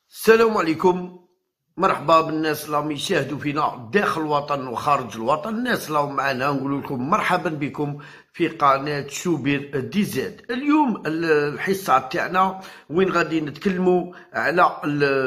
السلام عليكم. مرحبا بالناس اللي راهم يشاهدوا فينا داخل الوطن وخارج الوطن. الناس اللي راهم معنا نقول لكم مرحبا بكم في قناه شوبير دي زاد. اليوم الحصه تاعنا وين غادي نتكلموا على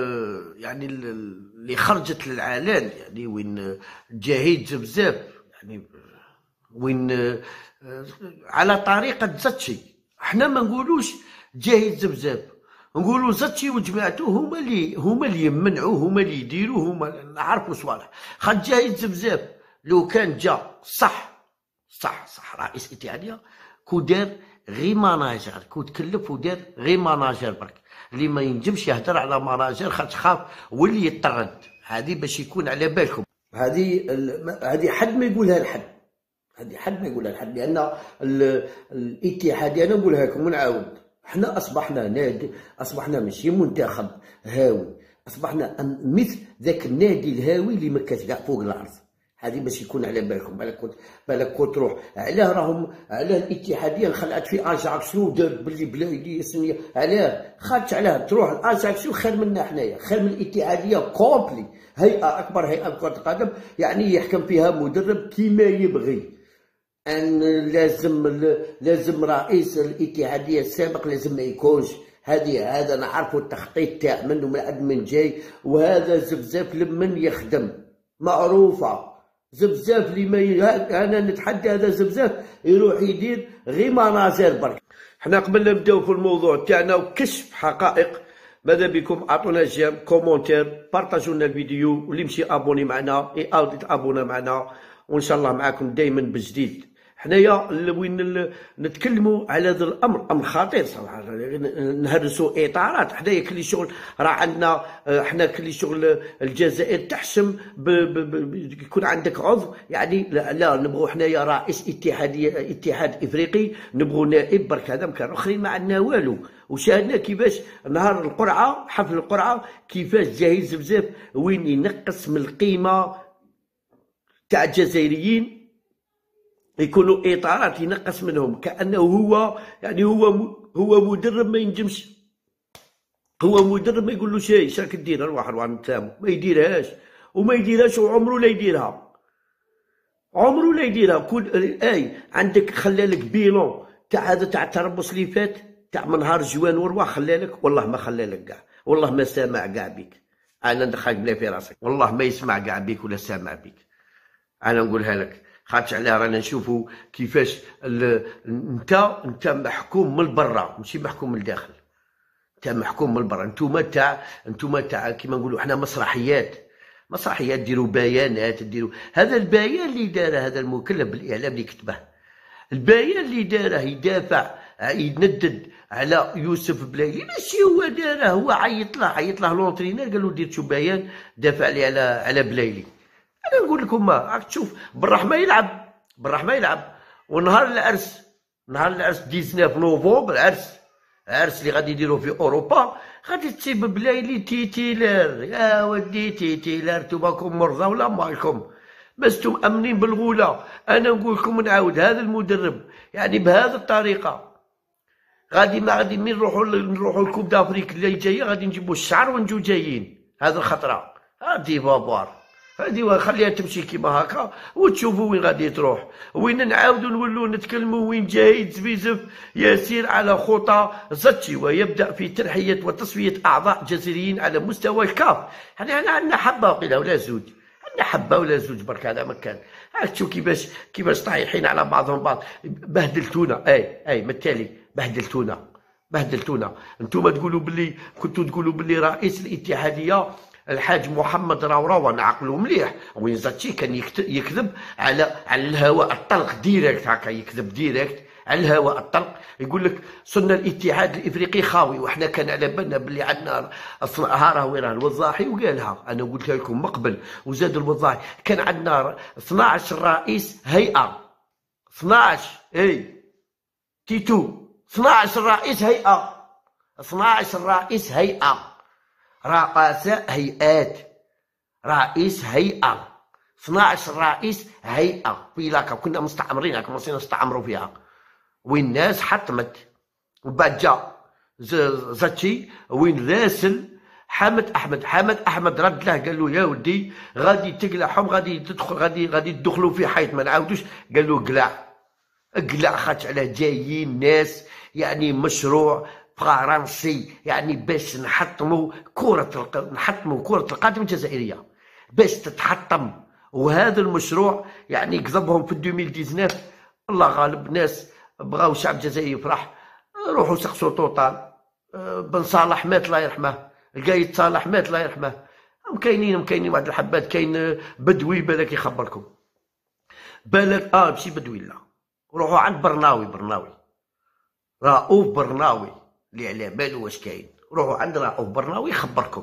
اللي خرجت للعلن، يعني وين جاهد بزاف، يعني وين على طريقه زاتشي. احنا ما نقولوش جاهد بزاف، نقولوا زاتشي وجماعته هما اللي يمنعوه، هما اللي يديروه، هما نعرفوا صوالح. خاطر جاهد بزاف لو كان جا صح رئيس اتحاديه كو دار غير ماناجر، كو تكلف ودار غير ماناجر برك، اللي ما ينجمش يهدر على ماناجر خاطر خاف واللي يطرد. هذه باش يكون على بالكم، هذه حد ما يقولها لحد، لان الاتحاديه انا نقولها لكم ونعاود، احنا اصبحنا نادي، اصبحنا ماشي منتخب هاوي، اصبحنا مثل ذاك النادي الهاوي اللي ما كاش كاع فوق الارض. هذه باش يكون على بالكم. بالك كنت تروح علاه الاتحاديه خلعت في اجاكس ودار بلي بلايدي سميه علاه خاطش علاه تروح الاجاكس خير منا حنايا، خير من الاتحاديه كومبلي، هيئه اكبر هيئه كره القدم، يعني يحكم فيها مدرب كيما يبغي. ان لازم رئيس الاتحاديه السابق لازم ما يكونش. هذا نعرفوا التخطيط تاع من جاي، وهذا زبزاف لمن يخدم معروفه. زبزاف اللي ما انا نتحدى هذا زبزاف يروح يدير غير مناظر برك. احنا قبل نبداو في الموضوع تاعنا وكشف حقائق، ماذا بكم اعطونا جيم كومونتير، بارطاجوا لنا الفيديو، واللي مشي ابوني معنا ابونا معنا، وان شاء الله معاكم دائما بجديد. حنايا وين نتكلموا على هذا الامر، امر خطير صراحه، نهرسوا اطارات. حنايا كل شغل راه عندنا، حنا كل شغل الجزائر تحشم يكون عندك عضو، يعني لا نبغوا حنايا رئيس اتحاديه، اتحاد افريقي، نبغوا نائب برك. هذا مكان اخرين ما عندنا والو. وشاهدنا كيفاش نهار القرعه، حفل القرعه، كيفاش جاهز بزاف وين ينقص من القيمه تاع الجزائريين، يكونوا اطارات ينقص منهم، كانه هو يعني هو مدرب ما ينجمش، هو مدرب ما يقول له شيء راك دير روح نتفاهموا، ما يديرهاش وعمره لا يديرها، كل عندك خلالك بيلون تاع هذا تاع التربص اللي فات تاع من نهار جوان ورواح، خلالك والله ما خلالك كاع، والله ما سامع كاع بك. انا ندخلك بلا في راسك، والله ما يسمع كاع بك ولا سامع بك، انا نقولها لك. خاطش علاه رانا نشوفوا كيفاش انت محكوم من برا ماشي محكوم من الداخل، انت محكوم من برا. انتوما تاع كيما نقولوا احنا مسرحيات ديروا بيانات، ديروا هذا البيان اللي داره هذا المكلف بالاعلام اللي كتبه، البيان اللي داره يدافع يندد على يوسف بلايلي، ماشي هو داره، هو عيط له لونترينير قال له دير شو بيان دافع لي على بلايلي. انا نقول لكم راك تشوف بالرحمه يلعب، ونهار العرس 19 نوفمبر عرس اللي غادي يديروه في اوروبا، غادي تسيب بلايلي تيتيلار. يا ودي تيتيلار، نتوما مرضى ولا مالكم؟ مستم امنين بالغوله. انا نقول لكم نعاود، هذا المدرب يعني بهذه الطريقه غادي ما غادي من نروحوا الكوب دافريك اللي جايه، غادي نجيبوا الشعر ونجو جايين. هذه الخطره هذه بابار، هذه خليها تمشي كيما هكا وتشوفوا وين غادي تروح. وين نعاودوا نولوا نتكلموا وين جاهد زبيزف يسير على خطى زاتشي، ويبدا في ترحيه وتصفيه اعضاء جزائريين على مستوى الكاف. يعني عندنا حبه ولا زوج، برك هذا مكان. تشوف كيفاش طايحين على بعضهم بعض. بهدلتونا، بالتالي بهدلتونا. انتم كنتوا تقولوا باللي رئيس الاتحاديه الحاج محمد راو نعقلوا مليح، وين زاتشي كان يكذب على الهواء الطلق ديريكت، هكا يكذب ديريكت على الهواء الطلق، يقول لك صرنا الاتحاد الافريقي خاوي، وحنا كان على بالنا باللي عندنا راهو الوضاحي وقالها، انا قلت لكم مقبل وزاد الوضاحي، كان عندنا 12 رئيس هيئه، 12 تيتو 12 رئيس هيئه، رؤساء هيئات، رئيس هيئة، 12 رئيس هيئة في لاكا. كنا مستعمرين، كنا نستعمروا فيها، والناس حطمت. وبعد جا زاتشي وين راسل حامد احمد رد له قال له يا ودي غادي تقلعهم، غادي تدخل، غادي تدخلوا في حيط ما نعاودوش. قال له اقلع خاطر على جايين ناس يعني مشروع فرنسي يعني باش نحطموا كرة القدم الجزائرية باش تتحطم. وهذا المشروع يعني كذبهم في 2019. الله غالب، ناس بغاو الشعب الجزائري يفرح. روحوا سقسوا توطال، بن صالح مات الله يرحمه، القايد صالح مات الله يرحمه. كاينين واحد الحبات. كاين بدوي بالك يخبركم، بالك ماشي بدوي لا، روحوا عند برناوي رؤوف برناوي اللي على بالو واش كاين. روحوا عند رؤوف برناوي يخبركم.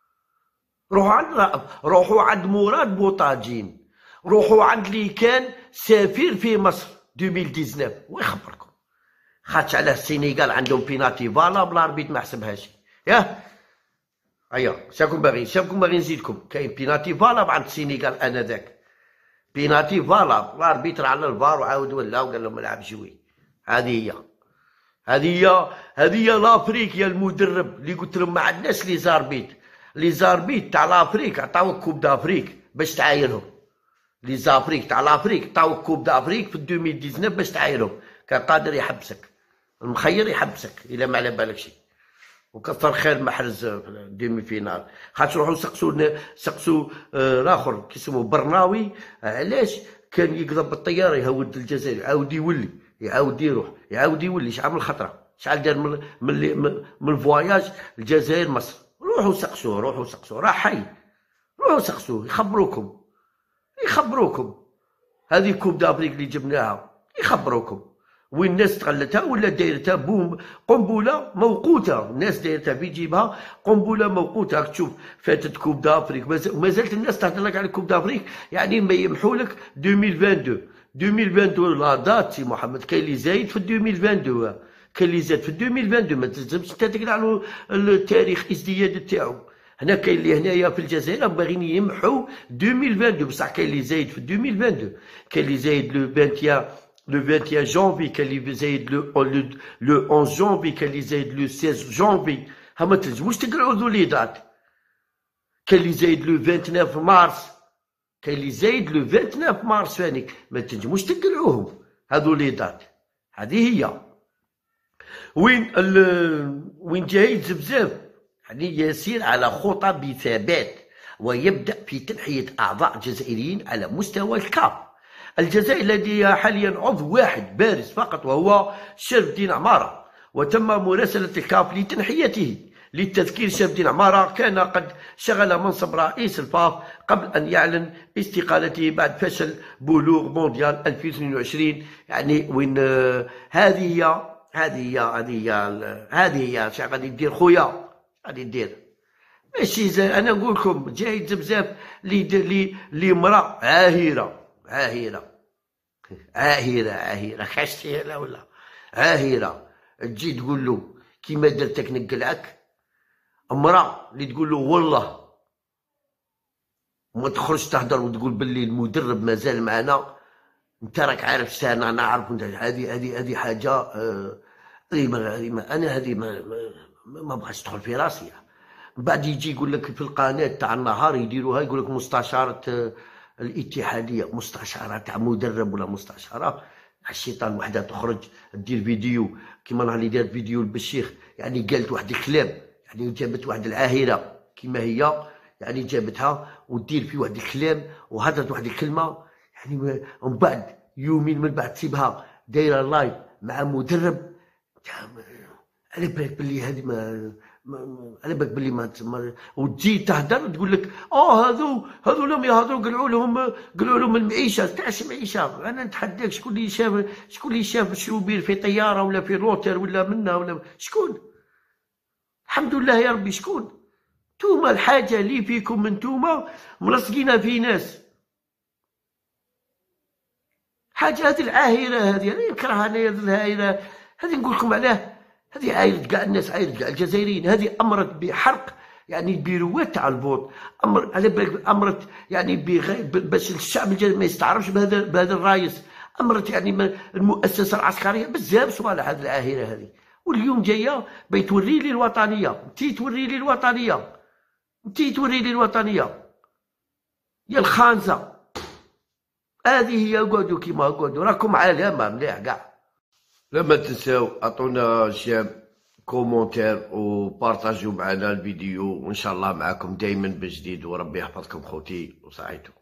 روحوا عند مراد بوطاجين، روحوا عند اللي كان سفير في مصر 2019 ويخبركم. خاطش على السينيغال عندهم بيناتي فالابل، الاربيت ما حسبهاش. ياه ايوا شاكم باغي نزيدكم. كاين بيناتي فالابل عند السينيغال انذاك، بيناتي فالابل، الاربيتر على الفار وعاود ولا وقال لهم العب جوي. هذه لافريك يا المدرب اللي قلت لهم ما عندناش لي زاربيت تاع لافريك عطاوك كوب دافريك باش تعايرهم. لي زافريك تاع لافريك عطاوك كوب دافريك في 2019 باش تعايرهم. كان قادر يحبسك، المخير يحبسك الا ما على بالك شي. وكثر خير محرز في الديمي فينال. خاطر روحوا سقسوا الاخر كيسموه برناوي علاش كان يقضب بالطياره يهود الجزائر، يعاود يروح يعاود يولي. شحال من خطره، شحال دار من الفواياج الجزائر مصر. روحوا سقسوه راه حي. روحوا سقسوه يخبروكم. هذه كوب دافريك اللي جبناها يخبروكم وين الناس تغلتها ولا دايرتها بوم قنبله موقوته. الناس دايرتها في جيبها قنبله موقوته. راك تشوف فاتت كوب دافريك ما زالت الناس تهضر لك على كوب دافريك. يعني ما يمحوا لك 2022 لا دات سي محمد. كاين اللي زايد في 2022، كاين اللي زاد في 2022. ما تلزمش انت تقلع له التاريخ ازدياد تاعو. هنا كاين اللي هنايا في الجزائر باغيين يمحوا 2022 بصح كاين اللي زايد في 2022. كاين اللي زايد لو 21 جانفي، كاين اللي زايد لو 11 جانفي، كاين اللي زايد لو 16 جانفي. ها ما تلزموش تقلعوا ذو لي دات. كاين اللي زايد لو 29 مارس، كاين اللي زايد لو 29 مارس فانيك. ما تنجموش تقلعوهم هذو لي دات. هذه هي وين جايز بزاف. يعني يسير على خطى بثبات ويبدأ في تنحية أعضاء جزائريين على مستوى الكاف. الجزائر لديها حاليا عضو واحد بارز فقط وهو شرف الدين عمارة، وتم مراسلة الكاف لتنحيته. للتذكير، شرف الدين عمارة كان قد شغل منصب رئيس الفاف قبل أن يعلن استقالته بعد فشل بلوغ مونديال 2022. يعني وين هذه هي شنو غادي دير خويا؟ غادي دير ماشي زي انا نقول لكم جايز بزاف لي مرا عاهره خاشتي لا ولا عاهره تجي تقول له كيما درتك نقلعك. امراه اللي تقول له والله ما تخرج تهدر وتقول باللي المدرب مازال معنا، انت راك عارف سنه انا عارف. هذه حاجه هذه ما بغاش تدخل في راسي. بعد يجي يقول لك في القناه تاع النهار يديروها يقول لك مستشاره الاتحاديه، مستشاره تاع مدرب ولا مستشاره الشيطان. وحده تخرج دير فيديو كيما نهار اللي دارت فيديو البشيخ، يعني قالت واحد الكلام، يعني جابت واحد العاهره كيما هي، يعني جابتها ودير في واحد الكلام وهضرت واحد الكلمه، يعني ومن بعد يومين من بعد تسيبها دايره لايف مع مدرب. على بالك باللي هذه على بالك باللي ما وتجي تهدر تقول لك هذو لم يهضروا قلعوا لهم المعيشه. تاعش معيشه؟ انا نتحداك شكون اللي شاف شوبير في طياره ولا في روتر ولا منا ولا شكون؟ الحمد لله يا ربي. شكون؟ نتوما الحاجه اللي فيكم نتوما ملصقين في ناس. حاجه هذه العاهره هذه انا نكرهها. انا العاهره هذه نقول لكم علاه. هذه عايرة كاع الناس، عايرة كاع الجزائريين. هذه امرت بحرق يعني البيروات تاع الفوت. على بالك امرت يعني باش الشعب الجزائري ما يستعرفش بهذا الرايس. امرت يعني المؤسسه العسكريه بزاف صوالح هذه العاهره هذه. واليوم جايه بتوري لي الوطنيه، انت توري لي الوطنيه. انتي توري لي الوطنيه يا الخانزه. هذه هي. قعدوا كيما قعدوا، راكم علامه مليح كاع. لما تنساو عطونا جيم كومونتير وبارطاجيو معنا الفيديو، وان شاء الله معكم دائما بجديد، وربي يحفظكم خوتي وصحيتو.